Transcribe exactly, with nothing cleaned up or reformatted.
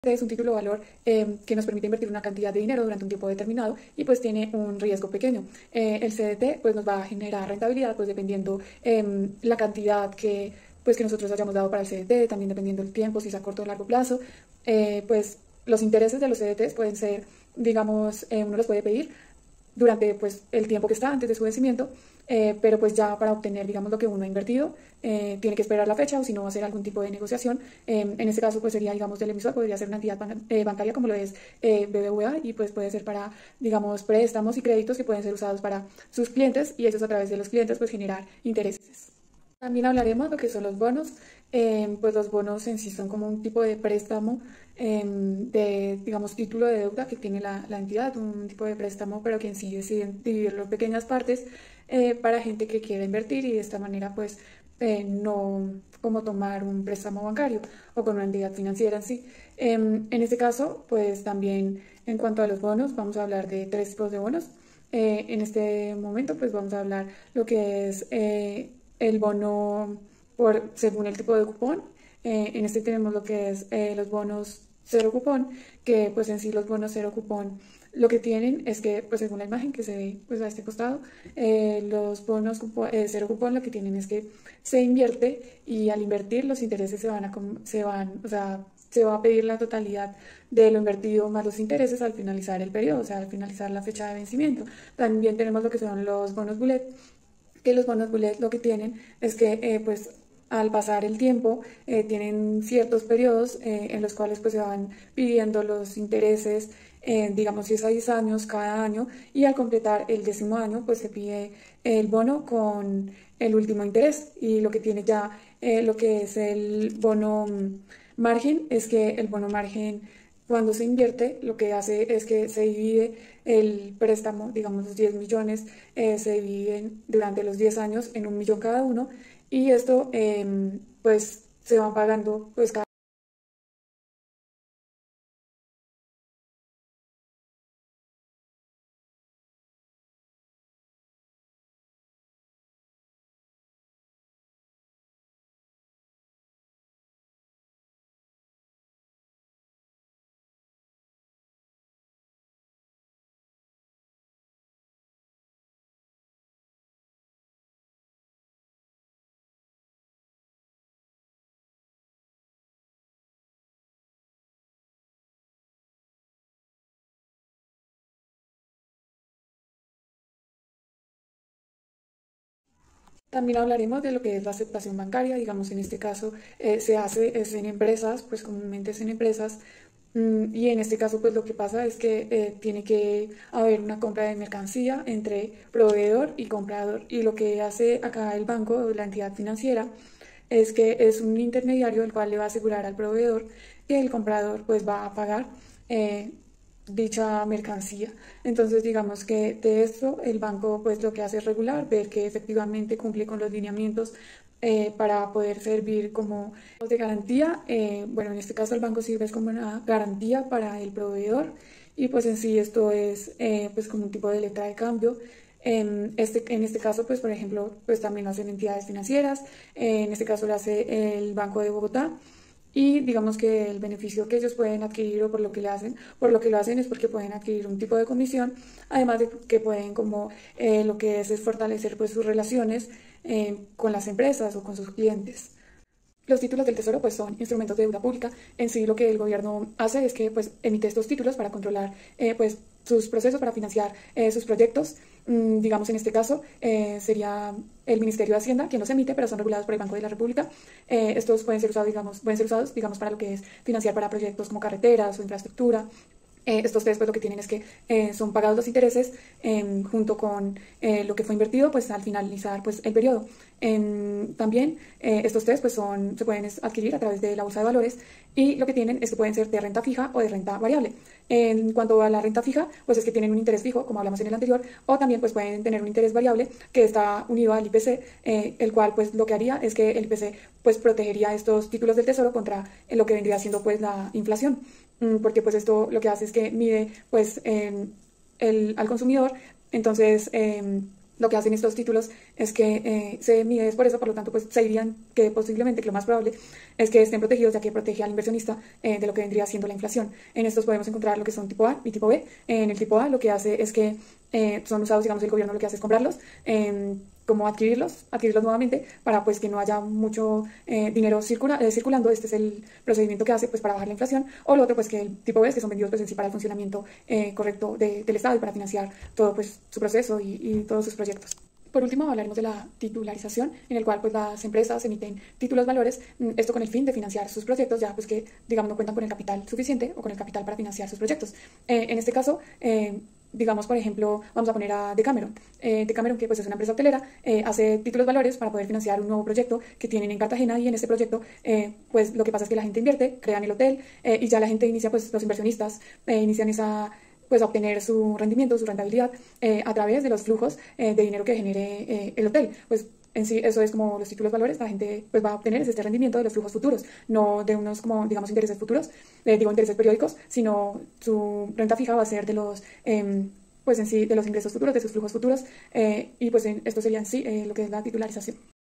Es un título de valor eh, que nos permite invertir una cantidad de dinero durante un tiempo determinado y pues tiene un riesgo pequeño. Eh, el C D T pues nos va a generar rentabilidad pues dependiendo eh, la cantidad que, pues, que nosotros hayamos dado para el C D T, también dependiendo del tiempo, si es a corto o largo plazo. Eh, pues los intereses de los C D Ts pueden ser, digamos, eh, uno los puede pedir durante pues, el tiempo que está antes de su vencimiento, eh, pero pues ya para obtener, digamos, lo que uno ha invertido, eh, tiene que esperar la fecha o si no, hacer algún tipo de negociación. Eh, en este caso, pues sería, digamos, del emisor, podría ser una entidad ban eh, bancaria como lo es eh, B B V A y pues puede ser para, digamos, préstamos y créditos que pueden ser usados para sus clientes y ellos a través de los clientes pues generar intereses. También hablaremos de lo que son los bonos. Eh, pues los bonos en sí son como un tipo de préstamo eh, de, digamos, título de deuda que tiene la, la entidad, un tipo de préstamo, pero que en sí deciden dividirlo en pequeñas partes eh, para gente que quiera invertir y de esta manera pues eh, no como tomar un préstamo bancario o con una entidad financiera en sí. Eh, en este caso, pues también en cuanto a los bonos, vamos a hablar de tres tipos de bonos. Eh, en este momento pues vamos a hablar lo que es eh, el bono por, según el tipo de cupón. Eh, en este tenemos lo que es eh, los bonos cero cupón, que pues en sí los bonos cero cupón lo que tienen es que, pues según la imagen que se ve pues a este costado, eh, los bonos cupo, eh, cero cupón lo que tienen es que se invierte y al invertir los intereses se van a, se van, o sea, se va a pedir la totalidad de lo invertido más los intereses al finalizar el periodo, o sea, al finalizar la fecha de vencimiento. También tenemos lo que son los bonos bullet, que los bonos bullet lo que tienen es que eh, pues al pasar el tiempo eh, tienen ciertos periodos eh, en los cuales pues se van pidiendo los intereses, eh, digamos si es a diez años cada año, y al completar el décimo año pues se pide el bono con el último interés. Y lo que tiene ya eh, lo que es el bono margen es que el bono margen, cuando se invierte, lo que hace es que se divide el préstamo, digamos los diez millones, eh, se dividen durante los diez años en un millón cada uno, y esto eh, pues se va pagando pues cada También hablaremos de lo que es la aceptación bancaria. Digamos, en este caso eh, se hace es en empresas, pues comúnmente es en empresas, mm, y en este caso pues lo que pasa es que eh, tiene que haber una compra de mercancía entre proveedor y comprador, y lo que hace acá el banco o la entidad financiera es que es un intermediario el cual le va a asegurar al proveedor que el comprador pues va a pagar eh, dicha mercancía. Entonces, digamos que de esto el banco pues lo que hace es regular, ver que efectivamente cumple con los lineamientos eh, para poder servir como de garantía. Eh, bueno, en este caso el banco sirve como una garantía para el proveedor, y pues en sí esto es eh, pues como un tipo de letra de cambio. En este, en este caso, pues por ejemplo, pues también lo hacen entidades financieras. Eh, en este caso lo hace el Banco de Bogotá, y digamos que el beneficio que ellos pueden adquirir o por lo que le hacen, por lo que lo hacen es porque pueden adquirir un tipo de comisión, además de que pueden como eh, lo que es, es fortalecer pues sus relaciones eh, con las empresas o con sus clientes. Los títulos del Tesoro pues son instrumentos de deuda pública. En sí lo que el gobierno hace es que pues emite estos títulos para controlar eh, pues sus procesos para financiar eh, sus proyectos. Mm, digamos en este caso eh, sería el Ministerio de Hacienda quien los emite, pero son regulados por el Banco de la República. Eh, estos pueden ser usados, digamos, pueden ser usados, digamos, para lo que es financiar para proyectos como carreteras o infraestructura. Eh, estos tres pues lo que tienen es que eh, son pagados los intereses eh, junto con eh, lo que fue invertido pues al finalizar pues el periodo. Eh, también eh, estos tres pues son, se pueden adquirir a través de la bolsa de valores, y lo que tienen es que pueden ser de renta fija o de renta variable. En cuanto a la renta fija, pues es que tienen un interés fijo, como hablamos en el anterior, o también pues pueden tener un interés variable que está unido al I P C, eh, el cual pues lo que haría es que el I P C pues protegería estos títulos del Tesoro contra eh, lo que vendría siendo pues la inflación, porque pues esto lo que hace es que mide pues eh, el, al consumidor. Entonces eh, lo que hacen estos títulos es que eh, se mide por eso, por lo tanto, pues se dirían que posiblemente, que lo más probable es que estén protegidos, ya que protege al inversionista eh, de lo que vendría siendo la inflación. En estos podemos encontrar lo que son tipo A y tipo B. En el tipo A lo que hace es que eh, son usados, digamos, el gobierno lo que hace es comprarlos, eh, como adquirirlos, adquirirlos nuevamente para pues que no haya mucho eh, dinero circula, eh, circulando. Este es el procedimiento que hace pues para bajar la inflación. O lo otro pues que el tipo B es que son vendidos pues en sí para el funcionamiento eh, correcto de, del Estado y para financiar todo pues su proceso y, y todos sus proyectos. Por último, hablaremos de la titularización, en el cual pues las empresas emiten títulos valores, esto con el fin de financiar sus proyectos, ya pues que digamos no cuentan con el capital suficiente o con el capital para financiar sus proyectos. Eh, en este caso, eh, digamos, por ejemplo, vamos a poner a Decameron. Eh, Decameron, que pues es una empresa hotelera, eh, hace títulos valores para poder financiar un nuevo proyecto que tienen en Cartagena, y en este proyecto, eh, pues lo que pasa es que la gente invierte, crean el hotel eh, y ya la gente inicia, pues los inversionistas eh, inician esa pues a obtener su rendimiento, su rentabilidad eh, a través de los flujos eh, de dinero que genere eh, el hotel. Pues en sí eso es como los títulos valores, la gente pues va a obtener este rendimiento de los flujos futuros, no de unos como digamos intereses futuros, eh, digo intereses periódicos, sino su renta fija va a ser de los eh, pues en sí de los ingresos futuros, de sus flujos futuros, eh, y pues en, esto sería en sí eh, lo que es la titularización.